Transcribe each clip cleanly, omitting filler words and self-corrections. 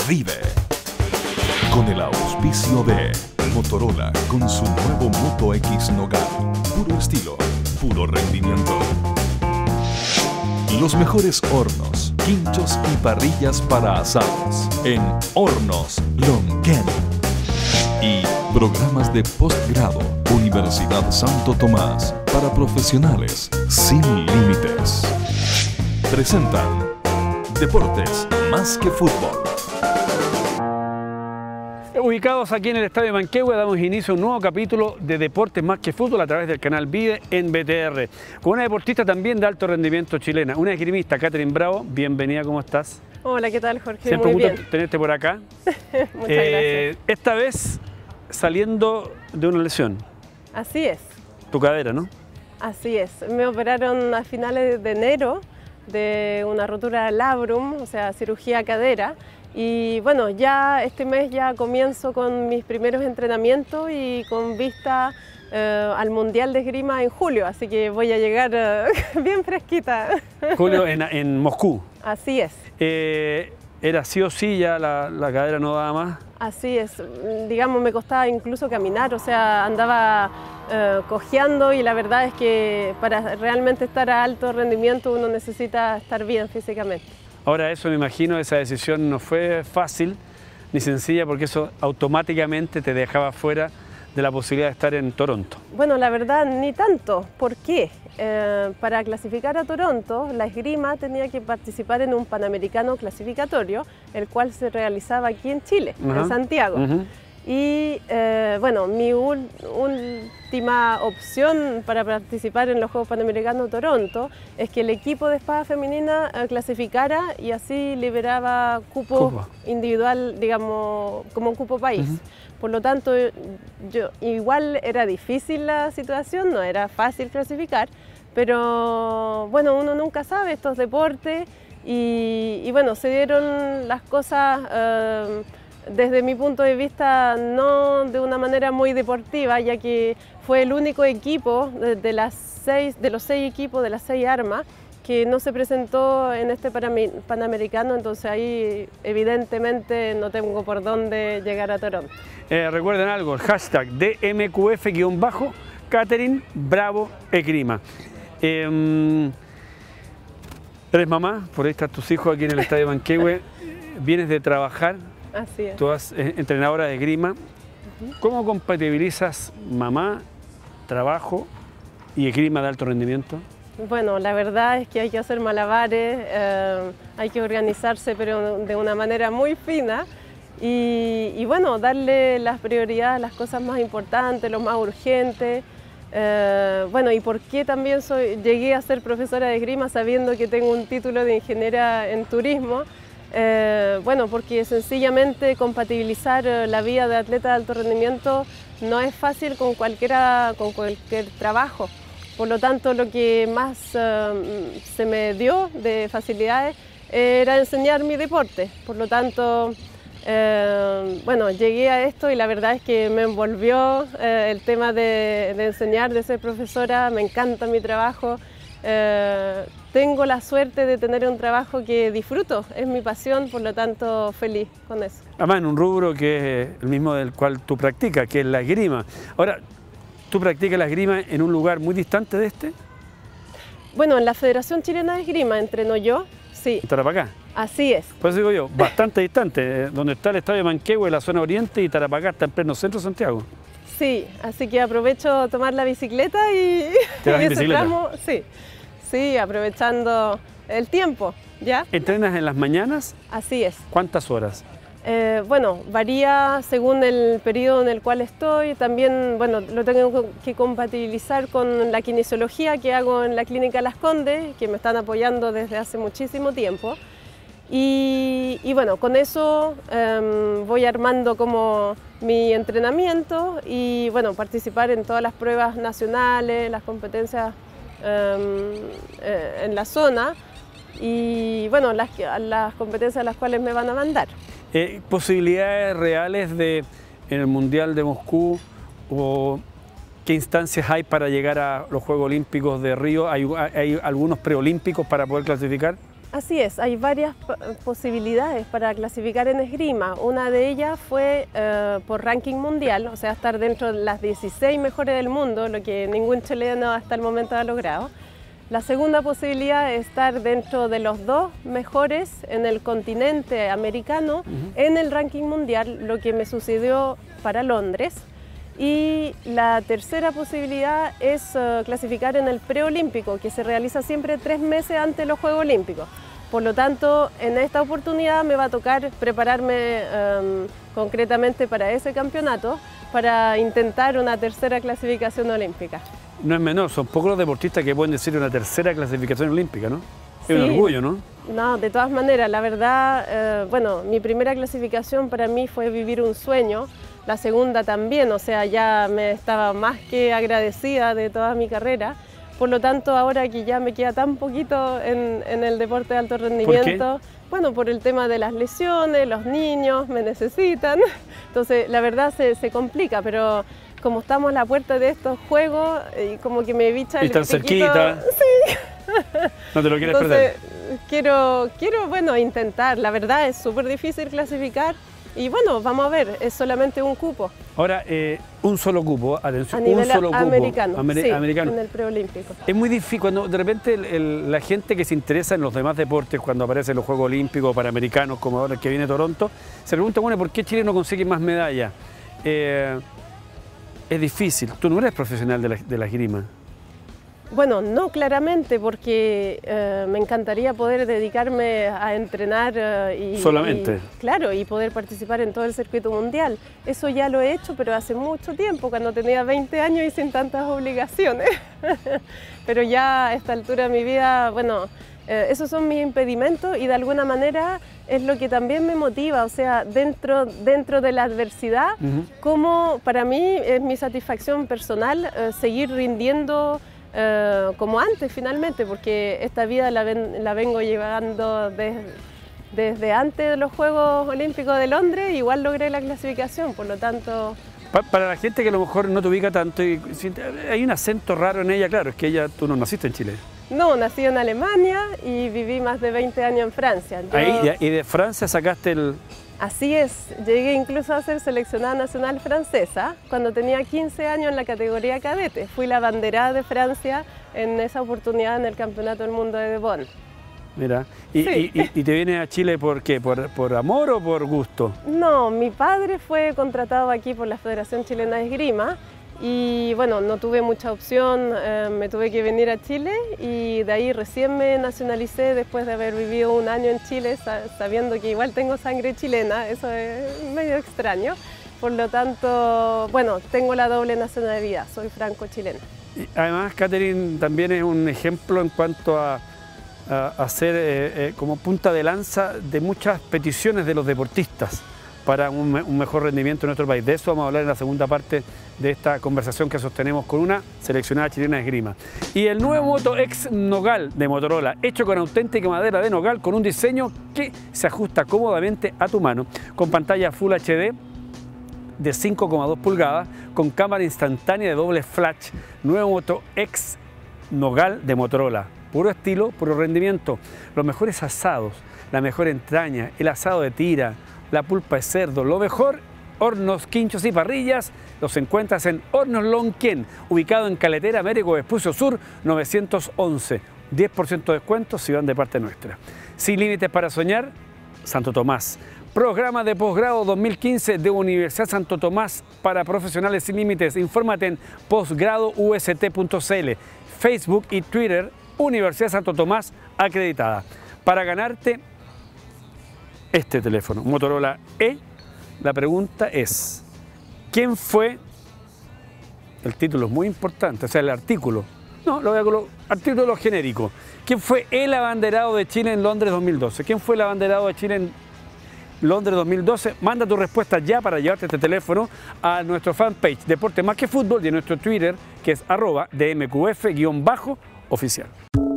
Vive. Con el auspicio de Motorola con su nuevo Moto X Nogal. Puro estilo, puro rendimiento. Los mejores hornos, quinchos y parrillas para asados en Hornos Lonquén. Y programas de postgrado, Universidad Santo Tomás, para profesionales sin límites. Presentan Deportes más que fútbol. Ubicados aquí en el Estadio Manquehue, damos inicio a un nuevo capítulo de Deportes más que fútbol a través del canal Vive en BTR, con una deportista también de alto rendimiento chilena, una esgrimista, Catherine Bravo. Bienvenida, ¿cómo estás? Hola, ¿qué tal, Jorge? Siempre muy un gusto bien. tenerte por acá. Muchas gracias. Esta vez saliendo de una lesión, Así es, tu cadera, ¿no? así es. Me operaron a finales de enero de una rotura labrum, o sea, cirugía cadera. Y bueno, ya este mes ya comienzo con mis primeros entrenamientos y con vista al Mundial de Esgrima en julio, así que voy a llegar bien fresquita. Julio en Moscú. Así es. Era sí o sí, ya la cadera no daba más. Así es, digamos, me costaba incluso caminar, o sea, andaba cojeando y la verdad es que para realmente estar a alto rendimiento uno necesita estar bien físicamente. Ahora eso me imagino, esa decisión no fue fácil ni sencilla porque eso automáticamente te dejaba fuera de la posibilidad de estar en Toronto. Bueno, la verdad ni tanto. ¿Por qué? Para clasificar a Toronto, la esgrima tenía que participar en un Panamericano clasificatorio, el cual se realizaba aquí en Chile, en Santiago. Y bueno, mi última opción para participar en los Juegos Panamericanos Toronto es que el equipo de espada femenina clasificara y así liberaba cupo individual, digamos, como un cupo país. Por lo tanto, igual era difícil la situación, no era fácil clasificar, pero bueno, uno nunca sabe estos deportes y bueno, se dieron las cosas desde mi punto de vista no de una manera muy deportiva, ya que fue el único equipo de los 6 equipos de las 6 armas que no se presentó en este Panamericano, entonces ahí evidentemente no tengo por dónde llegar a Toronto. Recuerden algo, el hashtag DMQF-Catherine Bravo Esgrima. Eres mamá, por ahí están tus hijos aquí en el Estadio Manquehue, vienes de trabajar. Así es. Tú eres entrenadora de esgrima. ¿Cómo compatibilizas mamá, trabajo y esgrima de alto rendimiento? Bueno, la verdad es que hay que hacer malabares, hay que organizarse, pero de una manera muy fina y bueno, darle las prioridades a las cosas más importantes, lo más urgente. Bueno, ¿y por qué también llegué a ser profesora de esgrima sabiendo que tengo un título de ingeniera en turismo? Bueno, porque sencillamente compatibilizar la vida de atleta de alto rendimiento no es fácil con cualquier trabajo. Por lo tanto, lo que más se me dio de facilidades era enseñar mi deporte. Por lo tanto, bueno, llegué a esto y la verdad es que me envolvió el tema de enseñar, de ser profesora. Me encanta mi trabajo. Tengo la suerte de tener un trabajo que disfruto, es mi pasión, por lo tanto feliz con eso. Además, en un rubro que es el mismo del cual tú practicas, que es la esgrima. Ahora, ¿tú practicas la esgrima en un lugar muy distante de este? Bueno, en la Federación Chilena de Esgrima entreno yo, sí. ¿En Tarapacá? Así es. Por eso digo yo, bastante distante, donde está el Estadio Manquehue, la zona oriente, y Tarapacá está en pleno centro de Santiago. Sí, así que aprovecho a tomar la bicicleta y, ¿Te vas en ese bicicleta? tramo, sí, aprovechando el tiempo, ¿ya? ¿Entrenas en las mañanas? Así es. ¿Cuántas horas? Bueno, varía según el periodo en el cual estoy. También, bueno, lo tengo que compatibilizar con la kinesiología que hago en la Clínica Las Condes, que me están apoyando desde hace muchísimo tiempo. Y bueno, con eso voy armando como mi entrenamiento y bueno, participar en todas las pruebas nacionales, las competencias en la zona y bueno, las competencias a las cuales me van a mandar. ¿Posibilidades reales en el Mundial de Moscú o qué instancias hay para llegar a los Juegos Olímpicos de Río? ¿Hay algunos preolímpicos para poder clasificar? Así es, hay varias posibilidades para clasificar en esgrima. Una de ellas fue por ranking mundial, o sea, estar dentro de las 16 mejores del mundo, lo que ningún chileno hasta el momento ha logrado. La segunda posibilidad es estar dentro de los 2 mejores en el continente americano en el ranking mundial, lo que me sucedió para Londres. Y la tercera posibilidad es clasificar en el preolímpico, que se realiza siempre 3 meses antes de los Juegos Olímpicos. Por lo tanto, en esta oportunidad me va a tocar prepararme concretamente para ese campeonato, para intentar una tercera clasificación olímpica. No es menor, son pocos los deportistas que pueden decir una tercera clasificación olímpica, ¿no? Sí. Es un orgullo, ¿no? No, de todas maneras, la verdad, bueno, mi primera clasificación para mí fue vivir un sueño, la segunda también, o sea, ya me estaba más que agradecida de toda mi carrera. Por lo tanto, ahora que ya me queda tan poquito en el deporte de alto rendimiento, ¿por qué? Bueno, por el tema de las lesiones, los niños me necesitan, entonces la verdad se complica, pero como estamos a la puerta de estos juegos, y como que me bicha el piquito. Cerquita. Sí. No te lo quieres Entonces, perder. Quiero, bueno, intentar, la verdad es súper difícil clasificar. Y bueno, vamos a ver, es solamente un cupo. Ahora, un solo cupo, atención, a nivel un solo cupo. Americano, sí, americano. En el preolímpico. Es muy difícil, cuando de repente la gente que se interesa en los demás deportes, cuando aparecen los Juegos Olímpicos o Panamericanos, como ahora el que viene a Toronto, se pregunta, bueno, ¿por qué Chile no consigue más medallas? Es difícil, tú no eres profesional de la esgrima. Bueno, no claramente, porque me encantaría poder dedicarme a entrenar solamente. Claro, y poder participar en todo el circuito mundial. Eso ya lo he hecho, pero hace mucho tiempo, cuando tenía 20 años y sin tantas obligaciones. Pero ya a esta altura de mi vida, bueno, esos son mis impedimentos y de alguna manera es lo que también me motiva, o sea, dentro de la adversidad, como para mí es mi satisfacción personal seguir rindiendo como antes finalmente, porque esta vida la vengo llevando desde antes de los Juegos Olímpicos de Londres, igual logré la clasificación, por lo tanto... Para la gente que a lo mejor no te ubica tanto, hay un acento raro en ella, claro, es que tú no naciste en Chile. No, nací en Alemania y viví más de 20 años en Francia. Y de Francia sacaste el... Así es, llegué incluso a ser seleccionada nacional francesa cuando tenía 15 años en la categoría cadete. Fui la abanderada de Francia en esa oportunidad en el Campeonato del Mundo de Bonn. Mira, Sí. ¿Y te vienes a Chile por qué? ¿Por amor o por gusto? No, mi padre fue contratado aquí por la Federación Chilena de Esgrima y bueno, no tuve mucha opción, me tuve que venir a Chile y de ahí recién me nacionalicé después de haber vivido un año en Chile, sabiendo que igual tengo sangre chilena, eso es medio extraño. Por lo tanto, bueno, tengo la doble nacionalidad, soy franco-chilena. Además, Catherine también es un ejemplo en cuanto a ser como punta de lanza de muchas peticiones de los deportistas para un mejor rendimiento en nuestro país. De eso vamos a hablar en la segunda parte de esta conversación que sostenemos con una seleccionada chilena de esgrima. Y el nuevo Moto X Nogal de Motorola, hecho con auténtica madera de nogal, con un diseño que se ajusta cómodamente a tu mano, con pantalla Full HD de 5,2 pulgadas, con cámara instantánea de doble flash. Nuevo Moto X Nogal de Motorola. Puro estilo, puro rendimiento. Los mejores asados, la mejor entraña, el asado de tira, la pulpa de cerdo, lo mejor, hornos, quinchos y parrillas, los encuentras en Hornos Lonquén, ubicado en Caletera, Américo Vespucio Sur, 911. 10% de descuento si van de parte nuestra. Sin límites para soñar, Santo Tomás. Programa de posgrado 2015 de Universidad Santo Tomás para profesionales sin límites. Infórmate en posgradoust.cl, Facebook y Twitter, Universidad Santo Tomás acreditada. Para ganarte este teléfono, Motorola E, la pregunta es, ¿quién fue? El título es muy importante, o sea, el artículo. No, lo voy a colocar, artículo genérico. ¿Quién fue el abanderado de Chile en Londres 2012? ¿Quién fue el abanderado de Chile en Londres 2012? Manda tu respuesta ya para llevarte este teléfono a nuestro fanpage Deporte Más que Fútbol y a nuestro Twitter, que es @DMQF_oficial.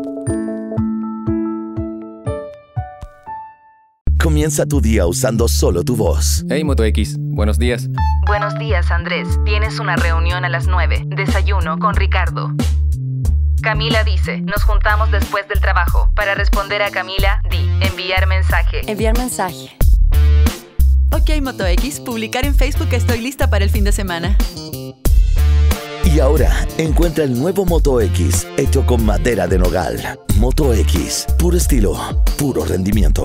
Comienza tu día usando solo tu voz. Hey Moto X, buenos días. Buenos días, Andrés. Tienes una reunión a las 9. Desayuno con Ricardo. Camila dice, nos juntamos después del trabajo. Para responder a Camila, di, enviar mensaje. Enviar mensaje. Ok, Moto X, publicar en Facebook que estoy lista para el fin de semana. Y ahora, encuentra el nuevo Moto X, hecho con madera de nogal. Moto X, puro estilo, puro rendimiento.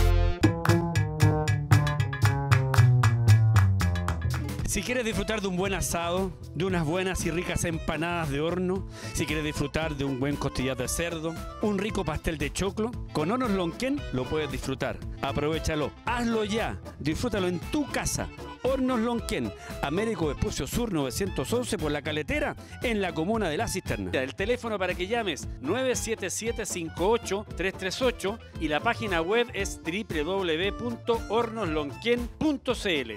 Si quieres disfrutar de un buen asado, de unas buenas y ricas empanadas de horno, si quieres disfrutar de un buen costillar de cerdo, un rico pastel de choclo, con Hornos Lonquén lo puedes disfrutar. Aprovechalo, hazlo ya, disfrútalo en tu casa. Hornos Lonquén, Américo Vespucio Sur 911 por La Caletera, en la comuna de La Cisterna. El teléfono para que llames 977-58-338 y la página web es www.hornoslonquén.cl.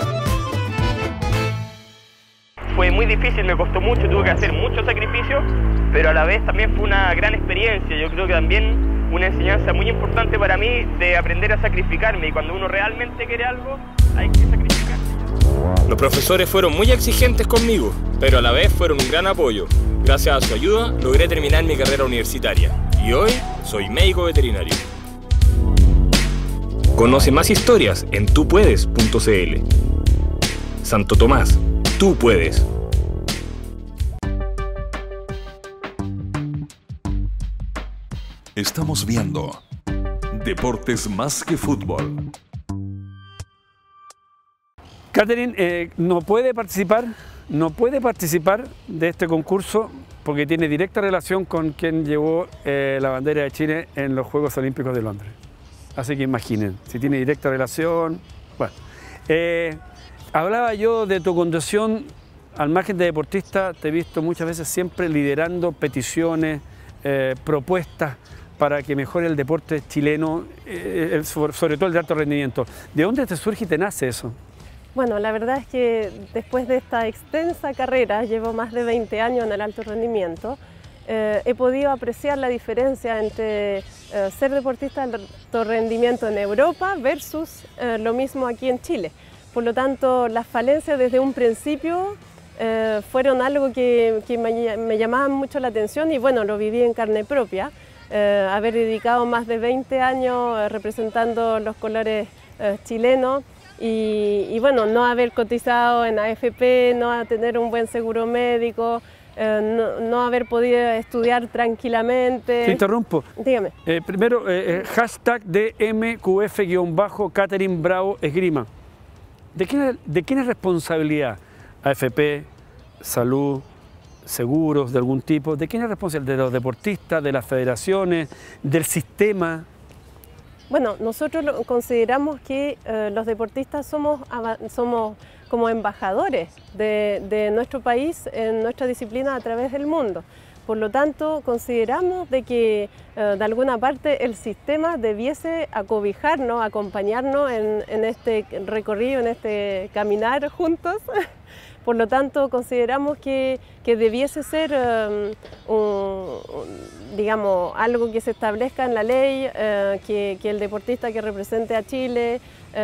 Fue muy difícil, me costó mucho, tuve que hacer muchos sacrificios, pero a la vez también fue una gran experiencia. Yo creo que también una enseñanza muy importante para mí de aprender a sacrificarme, y cuando uno realmente quiere algo, hay que sacrificarse. Los profesores fueron muy exigentes conmigo, pero a la vez fueron un gran apoyo. Gracias a su ayuda logré terminar mi carrera universitaria y hoy soy médico veterinario. Conoce más historias en tupuedes.cl. Santo Tomás, tú puedes. Estamos viendo Deportes Más que Fútbol. Catherine no puede participar de este concurso porque tiene directa relación con quien llevó la bandera de Chile en los Juegos Olímpicos de Londres. Así que imaginen, si tiene directa relación. Bueno, hablaba yo de tu condición al margen de deportista, te he visto muchas veces siempre liderando peticiones, propuestas para que mejore el deporte chileno, sobre todo el de alto rendimiento. ¿De dónde te surge y te nace eso? Bueno, la verdad es que después de esta extensa carrera, llevo más de 20 años en el alto rendimiento, he podido apreciar la diferencia entre ser deportista de alto rendimiento en Europa versus lo mismo aquí en Chile. Por lo tanto, las falencias desde un principio fueron algo que me llamaban mucho la atención y bueno, lo viví en carne propia. Haber dedicado más de 20 años representando los colores chilenos y bueno, no haber cotizado en AFP, no tener un buen seguro médico, no haber podido estudiar tranquilamente. Te interrumpo. Dígame. Primero, hashtag DMQF-Catherine Bravo Esgrima. ¿De quién es responsabilidad? AFP, salud, seguros de algún tipo. ¿De quién es responsabilidad? ¿De los deportistas, de las federaciones, del sistema? Bueno, nosotros consideramos que los deportistas somos como embajadores de nuestro país en nuestra disciplina a través del mundo. Por lo tanto, consideramos de que de alguna parte el sistema debiese acobijarnos, acompañarnos en este recorrido, en este caminar juntos. Por lo tanto, consideramos que debiese ser digamos, algo que se establezca en la ley, que el deportista que represente a Chile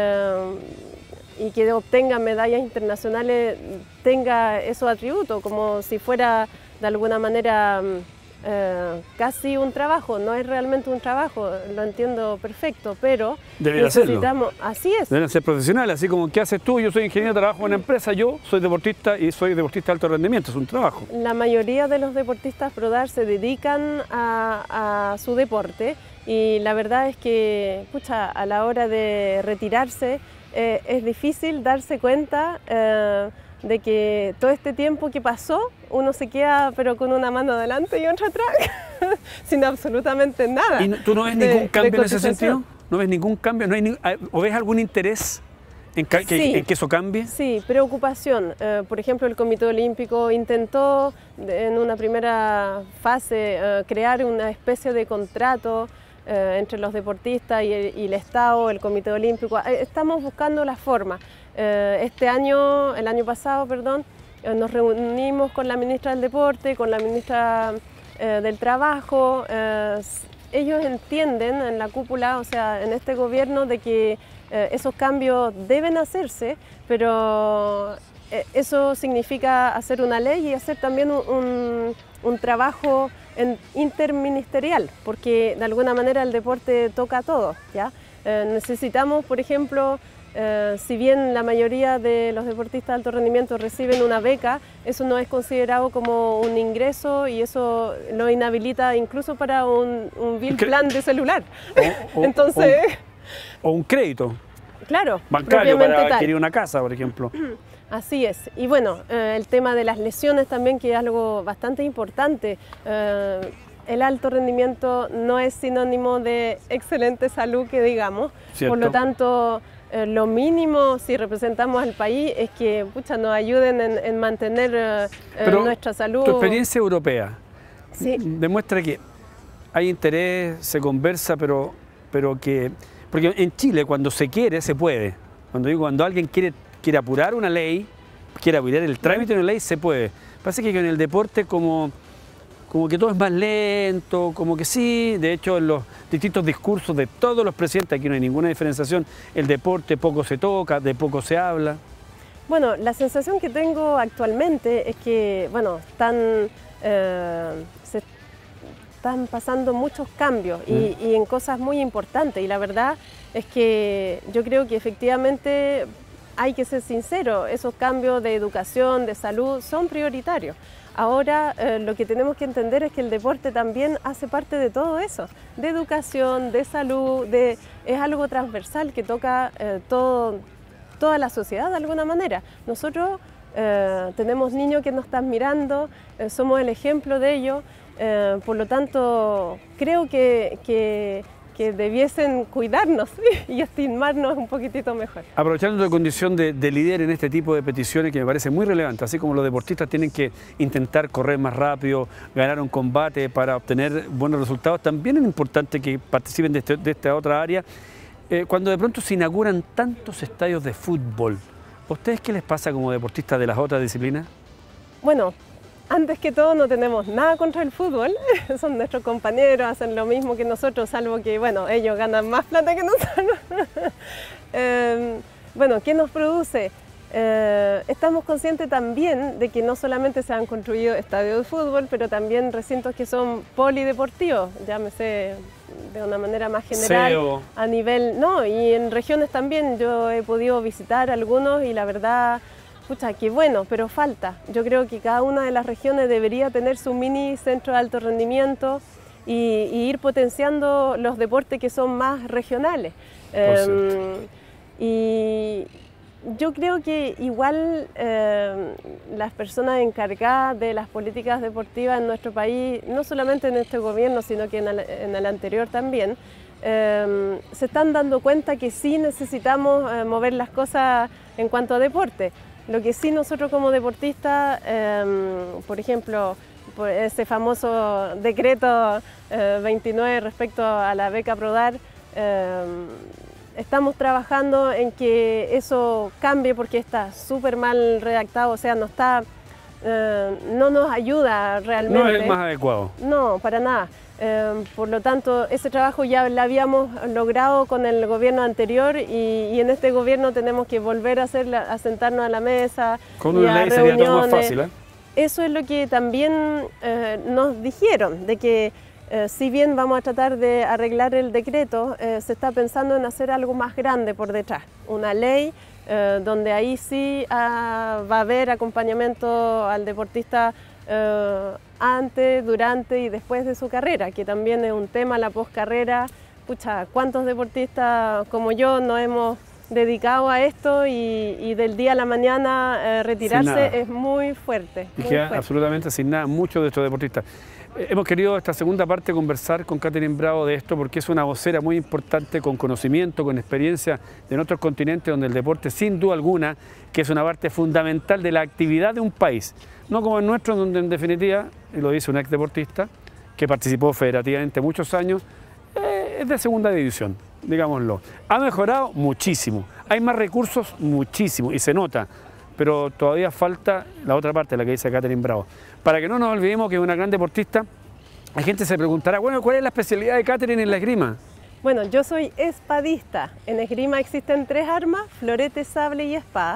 y que obtenga medallas internacionales tenga esos atributos, como si fuera de alguna manera casi un trabajo. No es realmente un trabajo, lo entiendo perfecto, pero necesitamos, así es. Deben ser profesionales, así como ¿qué haces tú? Yo soy ingeniero, trabajo en una empresa, yo soy deportista y soy deportista de alto rendimiento, es un trabajo. La mayoría de los deportistas ProDAR se dedican a su deporte y la verdad es que, pucha, a la hora de retirarse es difícil darse cuenta de que todo este tiempo que pasó, uno se queda pero con una mano adelante y otra atrás, sin absolutamente nada. ¿Y tú no ves ningún cambio en ese sentido? ¿No ves ningún cambio? ¿O ves algún interés en que eso cambie? Sí, preocupación. Por ejemplo, el Comité Olímpico intentó en una primera fase crear una especie de contrato entre los deportistas y el Estado, el Comité Olímpico. Estamos buscando la forma. El año pasado, nos reunimos con la ministra del Deporte, con la ministra del Trabajo. Ellos entienden en la cúpula, o sea, en este gobierno, de que esos cambios deben hacerse, pero eso significa hacer una ley y hacer también un trabajo interministerial, porque de alguna manera el deporte toca a todos, ¿ya? Necesitamos, por ejemplo, si bien la mayoría de los deportistas de alto rendimiento reciben una beca, eso no es considerado como un ingreso y eso lo inhabilita incluso para un bill plan de celular. Entonces... O un crédito. Claro, bancario para adquirir una casa, por ejemplo. Así es. Y bueno, el tema de las lesiones también, que es algo bastante importante. El alto rendimiento no es sinónimo de excelente salud, que digamos. ¿Cierto? Por lo tanto, lo mínimo, si representamos al país, es que nos ayuden en mantener nuestra salud. Tu experiencia europea sí. demuestra que hay interés, se conversa, pero que... Porque en Chile, cuando se quiere, se puede. Cuando alguien quiere apurar una ley, quiere apurar el trámite de una ley, se puede. Parece que en el deporte como que todo es más lento, como que sí. De hecho, en los distintos discursos de todos los presidentes, aquí no hay ninguna diferenciación, el deporte poco se toca, de poco se habla. Bueno, la sensación que tengo actualmente es que, se están pasando muchos cambios y en cosas muy importantes, y la verdad es que yo creo que efectivamente hay que ser sincero, esos cambios de educación, de salud son prioritarios. Ahora lo que tenemos que entender es que el deporte también hace parte de todo eso, de educación, de salud, es algo transversal que toca toda la sociedad de alguna manera. Nosotros tenemos niños que nos están mirando, somos el ejemplo de ello. Por lo tanto, creo que debiesen cuidarnos y estimarnos un poquitito mejor. Aprovechando tu condición de líder en este tipo de peticiones, que me parece muy relevante, así como los deportistas tienen que intentar correr más rápido, ganar un combate para obtener buenos resultados, también es importante que participen de esta otra área. Cuando de pronto se inauguran tantos estadios de fútbol, ¿a ustedes qué les pasa como deportistas de las otras disciplinas? Bueno, antes que todo no tenemos nada contra el fútbol, son nuestros compañeros, hacen lo mismo que nosotros, salvo que ellos ganan más plata que nosotros. ¿Qué nos produce? Estamos conscientes también de que no solamente se han construido estadios de fútbol, pero también recintos que son polideportivos, llámese de una manera más general, SEO. A nivel... y en regiones también yo he podido visitar algunos y la verdad... qué bueno, pero falta. Yo creo que cada una de las regiones debería tener su mini centro de alto rendimiento y ir potenciando los deportes que son más regionales. Y yo creo que igual las personas encargadas de las políticas deportivas en nuestro país, no solamente en este gobierno, sino que en el anterior también, se están dando cuenta que sí necesitamos mover las cosas en cuanto a deporte. Lo que sí nosotros como deportistas, por ejemplo, por ese famoso decreto 29 respecto a la beca Prodar, estamos trabajando en que eso cambie porque está súper mal redactado, o sea, no nos ayuda realmente. No es el más adecuado. No, para nada. Por lo tanto, ese trabajo ya lo habíamos logrado con el gobierno anterior y en este gobierno tenemos que volver a sentarnos a la mesa. Con una ley sería todo más fácil, ¿eh? Eso es lo que también nos dijeron, de que si bien vamos a tratar de arreglar el decreto, se está pensando en hacer algo más grande por detrás, una ley donde ahí sí va a haber acompañamiento al deportista antes, durante y después de su carrera, que también es un tema, la poscarrera. ¿Cuántos deportistas como yo nos hemos dedicado a esto y del día a la mañana retirarse es muy fuerte? Y queda absolutamente sin nada, muchos de estos deportistas. Hemos querido esta segunda parte conversar con Catherine Bravo de esto porque es una vocera muy importante, con conocimiento, con experiencia de otros continentes, donde el deporte sin duda alguna que es una parte fundamental de la actividad de un país. No como el nuestro, donde en definitiva, y lo dice un ex deportista que participó federativamente muchos años, es de segunda división, digámoslo. Ha mejorado muchísimo, hay más recursos muchísimo y se nota, pero todavía falta la otra parte, la que dice Catherine Bravo. Para que no nos olvidemos que es una gran deportista, la gente se preguntará, bueno, ¿cuál es la especialidad de Catherine en la esgrima? Bueno, yo soy espadista. En esgrima existen 3 armas, florete, sable y espada.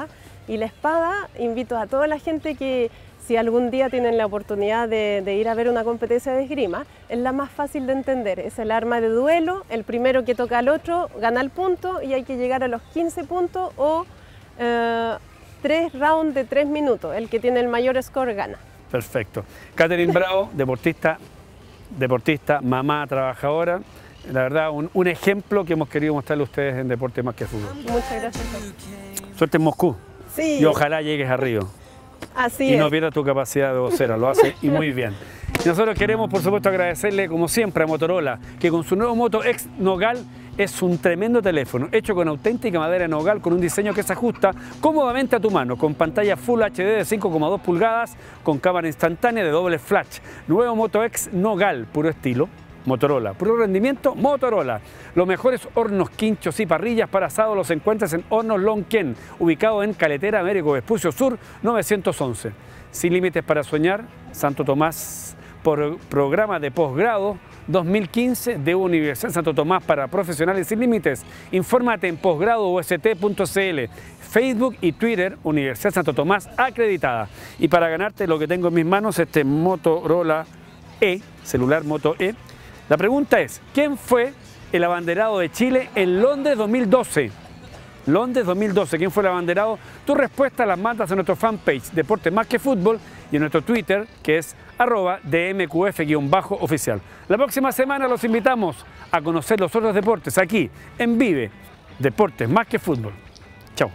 Y la espada, invito a toda la gente que si algún día tienen la oportunidad de ir a ver una competencia de esgrima, es la más fácil de entender. Es el arma de duelo, el primero que toca al otro gana el punto y hay que llegar a los 15 puntos o 3 rounds de 3 minutos. El que tiene el mayor score gana. Perfecto. Catherine Bravo, deportista, mamá, trabajadora. La verdad, un ejemplo que hemos querido mostrarle a ustedes en Deportes Más que Fútbol. Muchas gracias. Suerte en Moscú. Sí. Y ojalá llegues a Río. Así y es. no pierdas tu capacidad de vocera, lo hace y muy bien. Y nosotros queremos, por supuesto, agradecerle, como siempre, a Motorola, que con su nuevo Moto X Nogal es un tremendo teléfono, hecho con auténtica madera de nogal, con un diseño que se ajusta cómodamente a tu mano, con pantalla Full HD de 5,2 pulgadas, con cámara instantánea de doble flash. Nuevo Moto X Nogal, puro estilo. Motorola, puro rendimiento, Motorola. Los mejores hornos, quinchos y parrillas para asado los encuentras en Hornos Lonquén, ubicado en Caletera, Américo Vespucio Sur, 911. Sin límites para soñar, Santo Tomás, por programa de posgrado 2015 de Universidad Santo Tomás para profesionales sin límites. Infórmate en posgradoust.cl, Facebook y Twitter, Universidad Santo Tomás acreditada. Y para ganarte lo que tengo en mis manos, este Motorola E, celular Moto E, la pregunta es, ¿quién fue el abanderado de Chile en Londres 2012? Londres 2012, ¿quién fue el abanderado? Tu respuesta las mandas en nuestro fanpage Deportes Más que Fútbol y en nuestro Twitter, que es @DMQF_oficial. La próxima semana los invitamos a conocer los otros deportes aquí en Vive Deportes Más que Fútbol. Chao.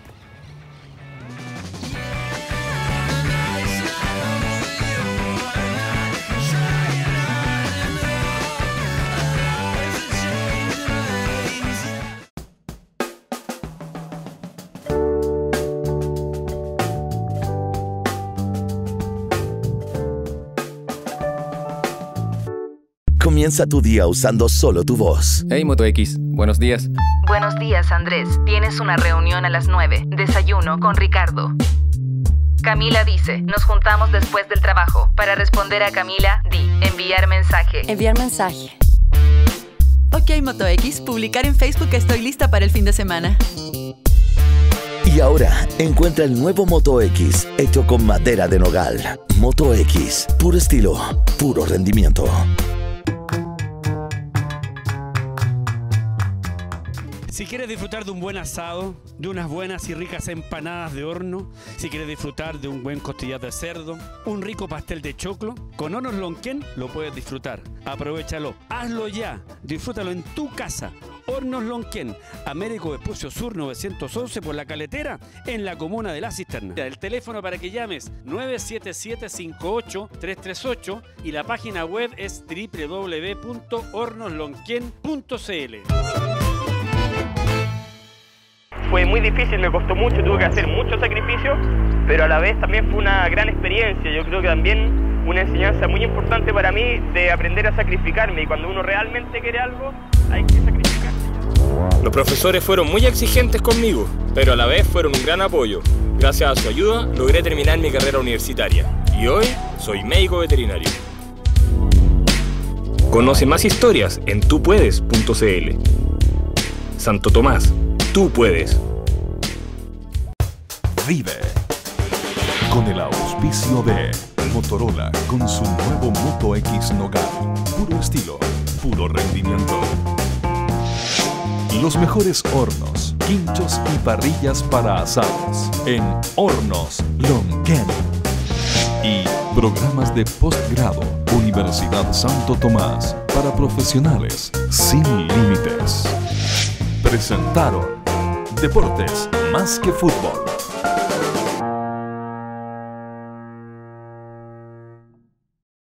Comienza tu día usando solo tu voz. Hey Moto X, buenos días. Buenos días, Andrés. Tienes una reunión a las 9. Desayuno con Ricardo. Camila dice, nos juntamos después del trabajo. Para responder a Camila, di, enviar mensaje. Enviar mensaje. Ok, Moto X, publicar en Facebook estoy lista para el fin de semana. Y ahora, encuentra el nuevo Moto X, hecho con madera de nogal. Moto X, puro estilo, puro rendimiento. Si quieres disfrutar de un buen asado, de unas buenas y ricas empanadas de horno, si quieres disfrutar de un buen costillar de cerdo, un rico pastel de choclo, con Hornos Lonquén lo puedes disfrutar. Aprovéchalo, hazlo ya, disfrútalo en tu casa. Hornos Lonquén, Américo Vespucio Sur 911 por La Caletera, en la comuna de La Cisterna. El teléfono para que llames 977-58-338 y la página web es www.hornoslonquén.cl. Fue muy difícil, me costó mucho, tuve que hacer muchos sacrificios, pero a la vez también fue una gran experiencia. Yo creo que también una enseñanza muy importante para mí de aprender a sacrificarme, y cuando uno realmente quiere algo, hay que sacrificarse. Los profesores fueron muy exigentes conmigo, pero a la vez fueron un gran apoyo. Gracias a su ayuda logré terminar mi carrera universitaria y hoy soy médico veterinario. Conoce más historias en tupuedes.cl. Santo Tomás, tú puedes. Vive con el auspicio de Motorola con su nuevo Moto X Nogal. Puro estilo, puro rendimiento. Los mejores hornos, quinchos y parrillas para asados en Hornos Lonquén. Y programas de postgrado, Universidad Santo Tomás, para profesionales sin límites. Presentaron Deportes Más que Fútbol.